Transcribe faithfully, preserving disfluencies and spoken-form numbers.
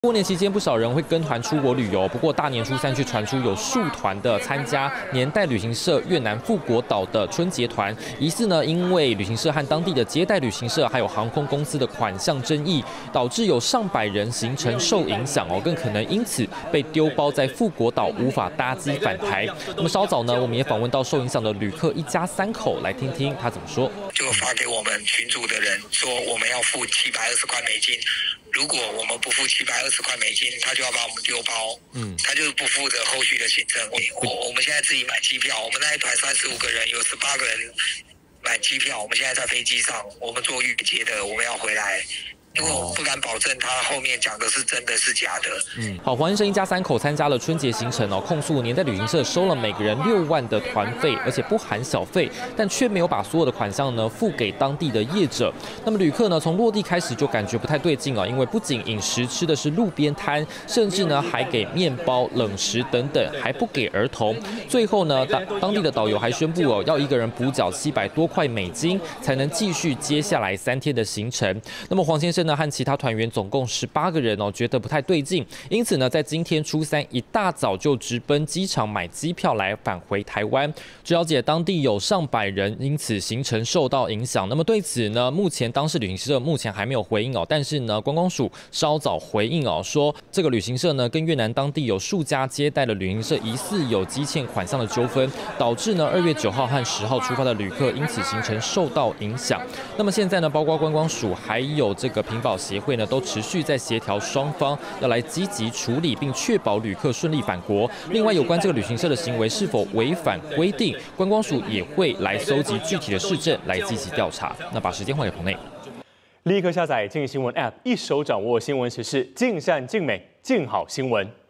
过年期间，不少人会跟团出国旅游。不过大年初三却传出有数团的参加年代旅行社越南富国岛的春节团，疑似呢因为旅行社和当地的接待旅行社还有航空公司的款项争议，导致有上百人行程受影响哦，更可能因此被丢包在富国岛，无法搭机返台。那么稍早呢，我们也访问到受影响的旅客一家三口，来听听他怎么说。 就发给我们群组的人说，我们要付七百二十块美金。如果我们不付七百二十块美金，他就要把我们丢包，嗯，他就是不负责后续的行政。我我们现在自己买机票，我们那一团三十五个人，有十八个人买机票，我们现在在飞机上，我们坐预接的，我们要回来。因为我不敢保证他后面讲的是真的是假的。 嗯，好，黄先生一家三口参加了春节行程哦，控诉年代旅行社收了每个人六万的团费，而且不含小费，但却没有把所有的款项呢付给当地的业者。那么旅客呢从落地开始就感觉不太对劲哦，因为不仅饮食吃的是路边摊，甚至呢还给面包、冷食等等，还不给儿童。最后呢，当当地的导游还宣布哦，要一个人补缴七百多块美金，才能继续接下来三天的行程。那么黄先生呢和其他团员总共十八个人哦，觉得不太对劲，因此呢，在今天初三一大早就直奔机场买机票来返回台湾。据了解，当地有上百人因此行程受到影响。那么对此呢，目前当事旅行社目前还没有回应哦，但是呢，观光署稍早回应哦，说这个旅行社呢跟越南当地有数家接待的旅行社疑似有积欠款项的纠纷，导致呢二月九号和十号出发的旅客因此行程受到影响。那么现在呢，包括观光署还有这个屏保协会呢，都持续在协调双方要来积极处理，并确保旅客顺利返国。另外，有关这个旅行社的行为是否违反规定，观光署也会来搜集具体的事证来积极调查。那把时间还给棚内， 立刻下载镜新闻 App， 一手掌握新闻时事，尽善尽美，尽好新闻。